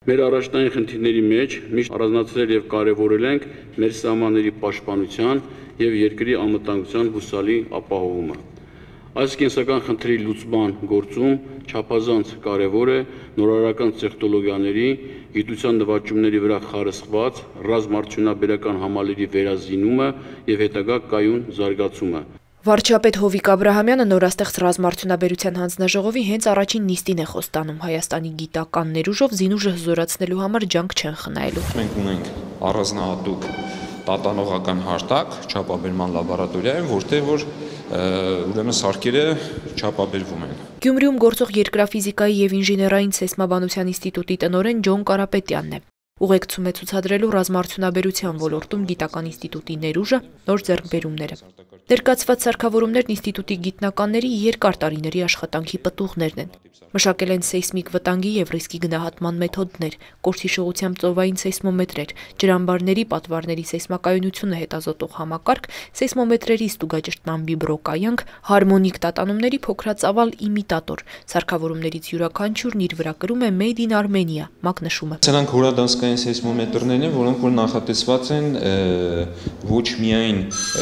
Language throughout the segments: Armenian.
Մեր առաջնային խնդիրների մեջ միշտ առանձնացրել եւ կարեւորել ենք մեր սահմանների պաշտպանության եւ երկրի անվտանգության հուսալի ապահովումը։ Այս կենսական խնդրի լուծման գործում չափազանց կարևոր է նորարարական տեխնոլոգիաների, գիտության նվաճումների վրա խարսխված ռազմարդյունաբերական համալիրի վերազինումը եւ հետագա կայուն զարգացումը։ Վարչապետ Հովիկ Աբրահամյանը նորաստեղծ ռազմարդյունաբերության հանձնաժողովի հենց առաջին նիստին է խոստանում Հայաստանի գիտական ներուժով զինուժը հզորացնելու համար ջանք չեն խնայելու։ Մենք ունենք առանձնահատուկ տատանողական հարթակ չափաբերման լաբորատորիայում, որտեղ որ ուրեմն սարքերը չափաբերվում են։ Գյումրիում գործող երկրաֆիզիկայի եւ ինժեներային սեյսմաբանության ինստիտուտի տնօրեն Ջոն Կարապետյանն է։ Ուղեկցում է ցուցադրելու ռազմարդյունաբերության ոլորտում գիտական ինստիտուտի ներուժը, նոր ձեռքբերումները։ Ներկայացված սարքավորումներն ինստիտուտի գիտնականների երկար տարիների աշխատանքի պտուղներն են։ Մշակել են սեյսմիկ վտանգի եւ ռիսկի գնահատման մեթոդներ, կորսիշողությամբ ծովային սեյսմոմետրեր, ջրամբարների պատվարների սեյսմակայունությունը հետազոտող համակարգ, սեյսմոմետրերի ստուգաճշտման վիբրոկայանք, հարմոնիկ տատանումների փոքրածավալ իմիտատոր։ Սարքավորումներից յուրաքանչյուրն իր վրա կրում է Made in Armenia մակնշումը։ Սրանք հորադասկային սեյսմոմետրներն են, որոնք որ նախատեսված են ոչ միայն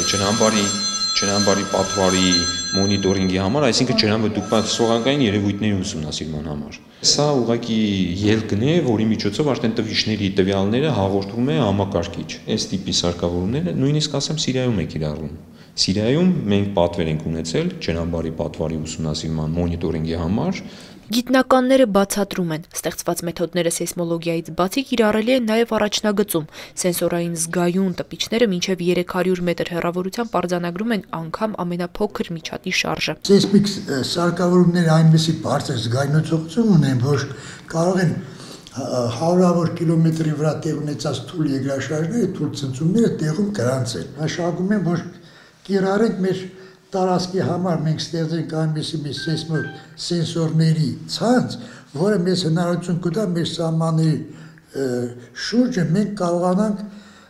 ջրամբարի պատվարի մոնիտորինգի համար, այսինքն ջրամբարի երևույթների ուսումնասիրման համար։ Սա ուղղակի ելքն է, որի միջոցով արդեն տվիչների տվյալները հաղորդում է համակարգիչ։ Այս տիպի սարքավորումները նույնիսկ ասեմ Սիրիայում է կիրառվում։ Սիրիայում մենք պատվեր ենք ունեցել ջրամբարի պատվարի ուսումնասիրման մոնիտորինգի համար։ Գիտնականները բացատրում են, ստեղծված մեթոդները սեյսմոլոգիայից բացի կիրառելի են նաև առաջնագծում։ Սենսորային զգայուն տպիչները մինչև 300 մետր հեռավորությամբ արձանագրում են անգամ ամենափոքր միջատի շարժը։ Սեյսմիկ սարքավորումները այնպիսի բարձր զգայունացողություն ունեն, որ կարող են հարյուրավոր կիլոմետրի վրա տեղ ունեցած թույլ երկրաշարժները, թույլ ցնցումները տեղում գրանցեն։ Նշանակում է, որ կիրառենք մեր տարածքի համար մենք ստեղծենք այնպիսի մի սենսորների ցանց, որը մեզ հնարավորություն կտա մեր սահմանների շուրջը մենք կարողանանք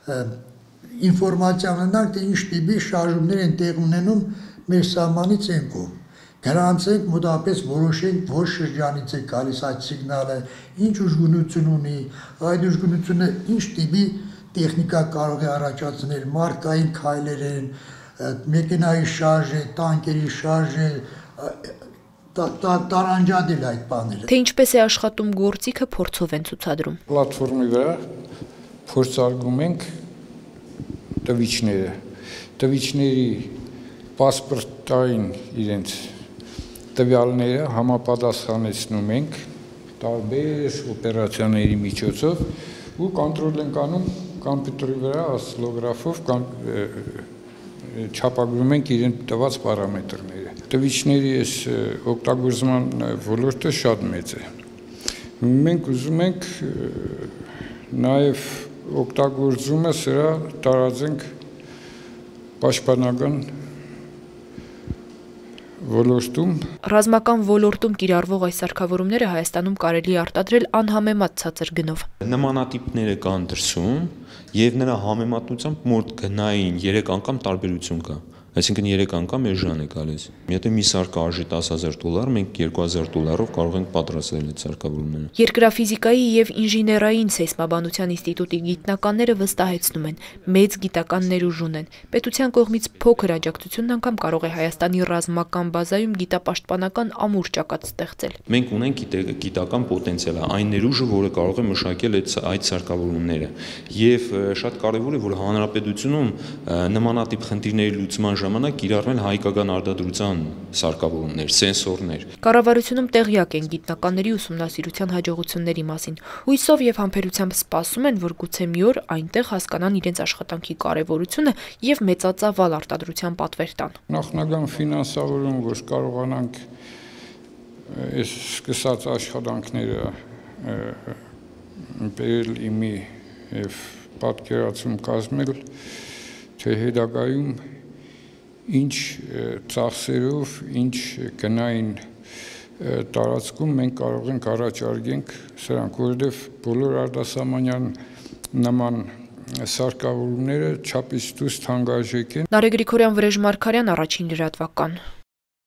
ինֆորմացիա ունենանք, թե ինչ տիպի շարժումներ են տեղ ունենում մեր սահմանից այն կողմ։ Գրանցենք մոտավորապես որոշենք որ շրջանից է գալիս այդ սիգնալը, ինչ ուժգնություն ունի, այդ ուժգնությունը ինչ տիպի տեխնիկա կարող է առաջացնել, մարդկային քայլեր են, մեքենայի շարժ է, տանկերի շարժ է, տարանջատել այդ բաները։ Թե ինչպես է աշխատում գործիքը, փորձով են ցուցադրում։ Պլատֆորմի վրա փորձարկում ենք տվիչները։ Տվիչների պասպորտային իրենց տվյալները համապատասխանեցնում ենք տարբեր օպերացիաների միջոցով ու կոնտրոլ ենք անում կոմպյուտերի վրա ասլոգրաֆով չափագրում ենք իրեն տված պարամետրները։ Տվիչների այս օգտագործման ոլորտը շատ մեծ է։ Մենք ուզում ենք նաև օգտագործումը սրա տարածենք պաշտպանական ոլորտում։ Ռազմական ոլորտում կիրառվող այս սարքավորումները Հայաստանում կարելի է արտադրել անհամեմատ ցածր գնով։ Նմանատիպները կան դրսում եւ նրա համեմատությամբ մոտ գնային 3 անգամ տարբերություն կա։ Այսինքն 3 անգամ էժան է գալիս։ Եթե մի սարքը արժի $10,000, մենք $2,000-ով կարող ենք պատրաստել այդ սարքավորումները։ Երկրաֆիզիկայի եւ ինժեներային սեյսմաբանության ինստիտուտի գիտնականները վստահեցնում են, մեծ գիտական ներուժ ունեն։ Պետության կողմից փոքր աջակցությունն անգամ կարող է Հայաստանի ռազմական բազայում գիտապաշտպանական ամուր ճակատ ստեղծել։ Մենք ունենք գիտական պոտենցիալ, այն ներուժը, որը կարող է մշակել այդ սարքավորումները։ Եվ շատ կարեւոր է, որ հանրապետությունում նմանատիպ խնդիրների լուծման ժամանակ կիրառվեն հայկական արտադրության սարքավորումներ, սենսորներ։ Կառավարությունում տեղյակ են գիտնականների ուսումնասիրության հաջողությունների մասին։ Հույսով եւ համբերությամբ սպասում են, որ գուցե մի օր այնտեղ հասկանան իրենց աշխատանքի կարեւորությունը եւ մեծածավալ արտադրության պատվեր տան։ Նախնական ֆինանսավորում, որ կարողանանք այս սկսած աշխատանքները բերել իմի եւ պատկերացում կազմել, թե հետագայում ինչ ծախսերով, ինչ գնային տարածքում մենք կարող ենք առաջարկենք սրանք, որովհետև բոլոր արտասահմանյան նման սարքավորումները չափից դուրս թանկարժեք են։ Նարեկ Գրիգորյան, Վրեժ Մարգարյան, Առաջին լրատվական։